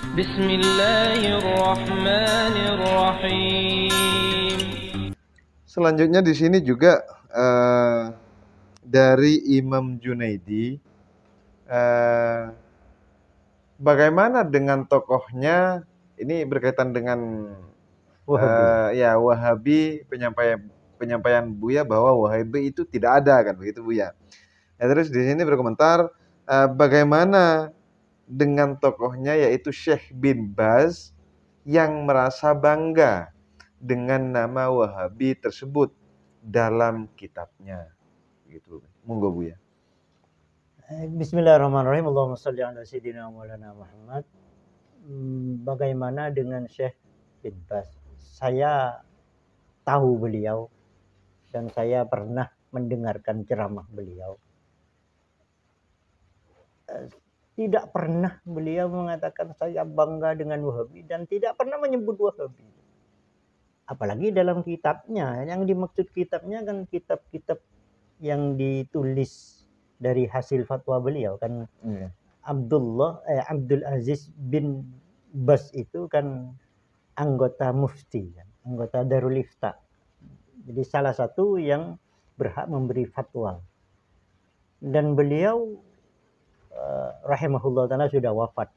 Bismillahirrahmanirrahim. Selanjutnya di sini juga dari Imam Junaidi, bagaimana dengan tokohnya ini berkaitan dengan Wahabi, penyampaian Buya bahwa Wahabi itu tidak ada kan begitu Buya. Ya, terus di sini berkomentar bagaimana dengan tokohnya yaitu Syekh bin Baz yang merasa bangga dengan nama Wahabi tersebut dalam kitabnya. Gitu. Monggo Buya. Bismillahirrahmanirrahim. Allahumma shalli ala sayyidina Maulana Muhammad. Bagaimana dengan Syekh bin Baz? Saya tahu beliau dan saya pernah mendengarkan ceramah beliau. Tidak pernah beliau mengatakan saya bangga dengan Wahabi dan tidak pernah menyebut Wahabi. Apalagi dalam kitabnya, yang dimaksud kitabnya kan kitab-kitab yang ditulis dari hasil fatwa beliau kan. Abdul Aziz bin Baz itu kan anggota mufti, kan? Anggota Darul Ifta. Jadi salah satu yang berhak memberi fatwa. Dan beliau rahimahullah ta'ala sudah wafat.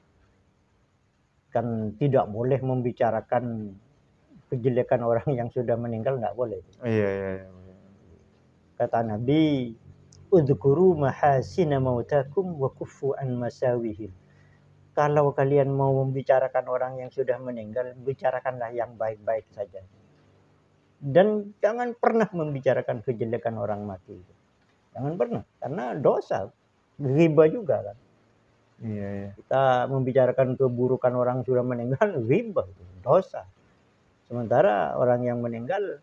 Kan tidak boleh membicarakan kejelekan orang yang sudah meninggal, nggak boleh. Iya. Kata Nabi, "Udhkuru mahasina mautakum wa kuffu an masawihim." Kalau kalian mau membicarakan orang yang sudah meninggal, bicarakanlah yang baik-baik saja. Dan jangan pernah membicarakan kejelekan orang mati. Jangan pernah, karena dosa. Riba juga kan. Iya. Kita membicarakan keburukan orang sudah meninggal, riba, dosa. Sementara orang yang meninggal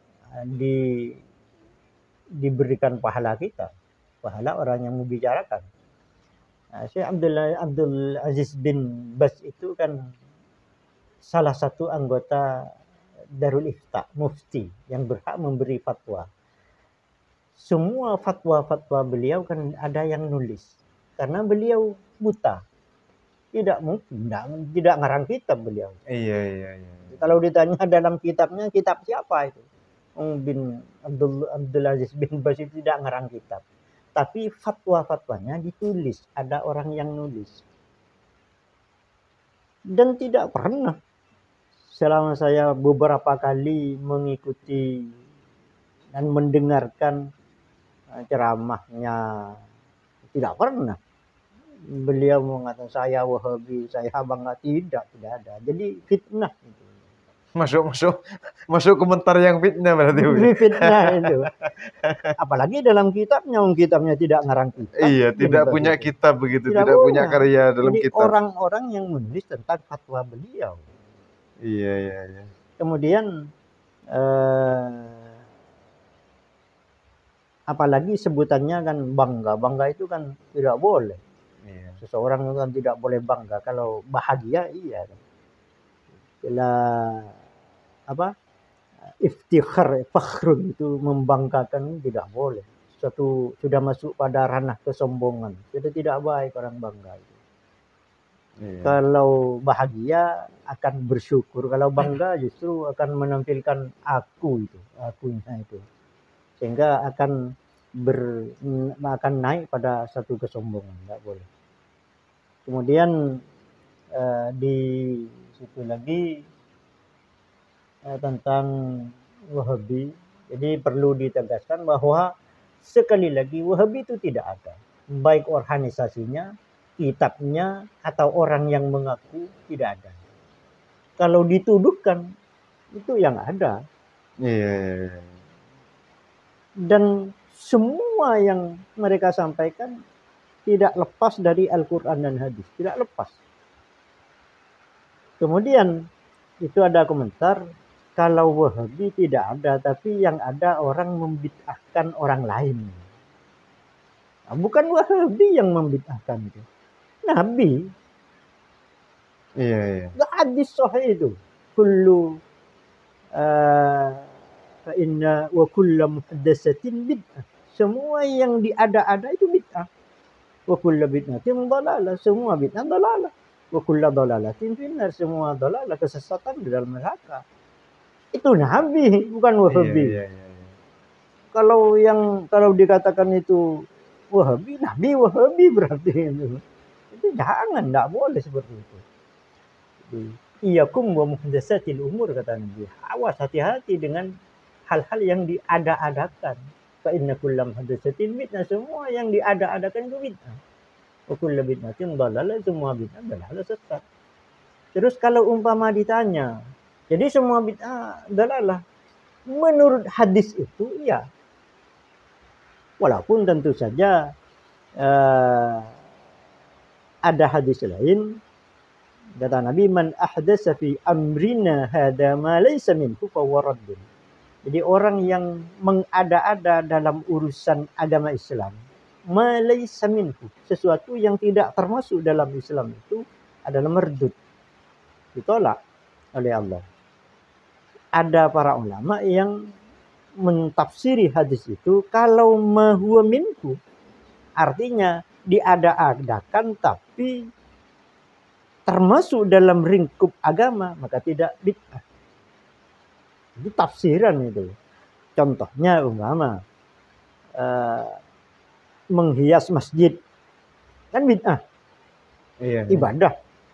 diberikan pahala kita, pahala orang yang membicarakan. Syekh Abdul Aziz bin Baz itu kan salah satu anggota Darul Ifta, mufti yang berhak memberi fatwa. Semua fatwa-fatwa beliau kan ada yang nulis. Karena beliau buta. Tidak mungkin, tidak ngarang kitab beliau. Iya. Kalau ditanya dalam kitabnya, kitab siapa itu? Abdul Aziz bin Baz itu tidak ngarang kitab. Tapi fatwa-fatwanya ditulis. Ada orang yang nulis. Dan tidak pernah. Selama saya beberapa kali mengikuti dan mendengarkan ceramahnya, tidak pernah beliau mengatakan saya Wahabi, saya bangga, tidak ada. Jadi fitnah itu. Masuk komentar yang fitnah berarti. Fitnah itu. Apalagi dalam kitabnya tidak ngarang kitab. Iya, tidak punya kitab begitu, tidak punya karya dalam Jadi kitab. orang-orang yang menulis tentang fatwa beliau. Iya. Kemudian apalagi sebutannya kan bangga itu kan tidak boleh. Iya. Seseorang itu kan tidak boleh bangga. Kalau bahagia iya. Bila iftikhar, fakhrun itu membanggakan tidak boleh. Suatu sudah masuk pada ranah kesombongan. Jadi tidak baik orang bangga itu. Iya. Kalau bahagia akan bersyukur. Kalau bangga justru akan menampilkan akunya itu. Sehingga akan naik pada satu kesombongan, tidak boleh. Kemudian di situ lagi tentang Wahabi. Jadi perlu ditegaskan bahwa sekali lagi Wahabi itu tidak ada. Baik organisasinya, kitabnya, atau orang yang mengaku tidak ada. Kalau dituduhkan, itu yang ada. Iya. Dan semua yang mereka sampaikan tidak lepas dari Al-Quran dan hadis. Tidak lepas. Kemudian itu ada komentar, kalau Wahabi tidak ada, tapi yang ada orang membid'ahkan orang lain. Nah, bukan Wahabi yang membid'ahkan itu. Nabi. Iya. Hadis sahih itu. Kullu fa inna wa kullu muhdatsatin bid'ah. Semua yang diada-ada itu bid'ah. Wa kullu bid'atin dhalalah. Semua bid'ah dhalalah. Wa kullu dhalalatin finnar, semua dhalalah kesesatan di dalam neraka. Itu Nabi, bukan Wahabi. Iya. Kalau dikatakan itu Wahabi, Nabi Wahabi berarti itu. Itu jangan, enggak boleh seperti itu. Iyakum wa muhdatsatil umur, kata Nabi. Awas, hati-hati dengan hal-hal yang diada-adakan. Fa inna kullam muhdatsatin bid'ah, semua yang diada-adakan itu bid'ah. Wa kullu bid'atin dhalalah, semua bid'ah adalah sesat. Terus kalau umpama ditanya, jadi semua bid'ah dhalalah menurut hadis itu iya. Walaupun tentu saja ada hadis lain, kata Nabi, man ahdatsa fi amrina hadza ma laysa minhu fa huwa raddun. Jadi orang yang mengada-ada dalam urusan agama Islam, ma laysa minhu, sesuatu yang tidak termasuk dalam Islam itu adalah merdud, ditolak oleh Allah. Ada para ulama yang mentafsiri hadis itu, kalau ma huwa minhu, artinya diada-adakan tapi termasuk dalam lingkup agama, maka tidak bid'ah. Itu tafsiran itu. Contohnya umpama menghias masjid, kan bid'ah, Iya. ibadah.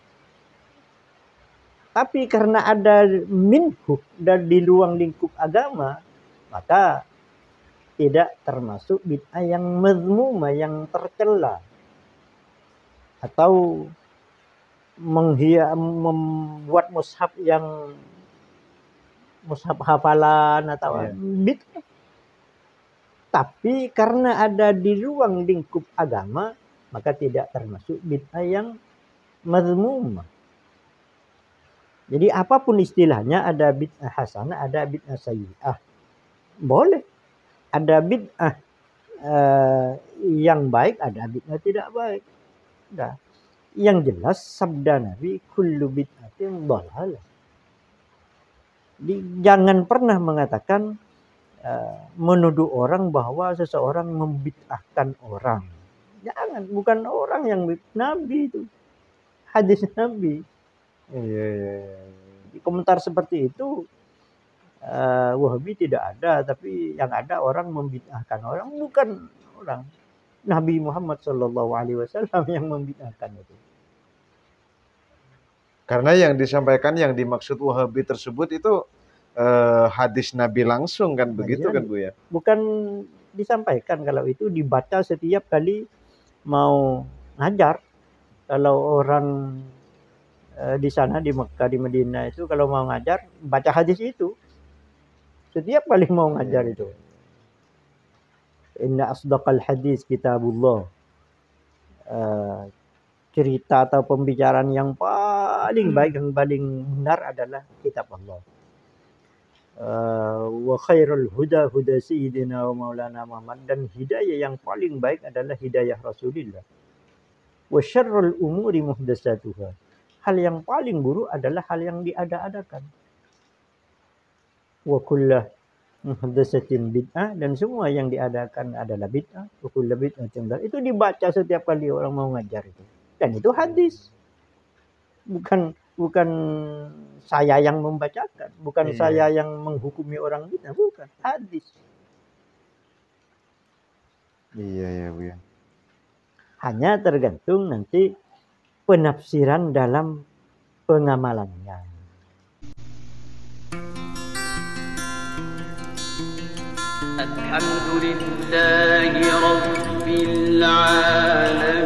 Tapi karena ada minhu dan di ruang lingkup agama, maka tidak termasuk bid'ah yang mazmumah, yang tercela. Atau membuat mushaf yang mushaf hafalan atau bid'ah. Tapi karena ada di ruang lingkup agama, maka tidak termasuk bid'ah yang mazmumah. Jadi apapun istilahnya, ada bid'ah hasanah, ada bid'ah sayyi'ah. Boleh. Ada bid'ah yang baik, ada bid'ah tidak baik. Nah, yang jelas sabda Nabi, kullu bid'atin dhalalah. Jangan pernah mengatakan menuduh orang bahwa seseorang membid'ahkan orang. Jangan, bukan orang yang Nabi itu. Hadis Nabi. Iya. Di komentar seperti itu Wahabi tidak ada, tapi yang ada orang membid'ahkan orang, bukan orang. Nabi Muhammad SAW yang membid'ahkan itu. Karena yang disampaikan, yang dimaksud Wahabi tersebut itu hadis Nabi langsung kan, begitu kan Bu ya? Bukan disampaikan, kalau itu dibaca setiap kali mau ngajar. Kalau orang di sana di Mekah, di Madinah itu kalau mau ngajar baca hadis itu setiap kali mau ngajar itu. Inna asdaqal hadis kitabullah. Cerita atau pembicaraan yang paling baik, yang paling benar adalah kitab Allah. Wa khairul huda huda sayyidina wa maulana Muhammad, dan hidayah yang paling baik adalah hidayah Rasulullah. Wa syarrul umuri muhdatsatuha. Hal yang paling buruk adalah hal yang diada-adakan. Wa kullu muhdatsatin bid'ah, dan semua yang diadakan adalah bid'ah. Wa kullu bid'atin dhalalah. Itu dibaca setiap kali orang mau ngajar itu. Dan itu hadis. Bukan saya yang membacakan, bukan saya yang menghukumi orang bid'ah, bukan, hadis. Iya Bu ya. Hanya tergantung nanti penafsiran dalam pengamalannya. Alhamdulillahi Rabbil Alamin.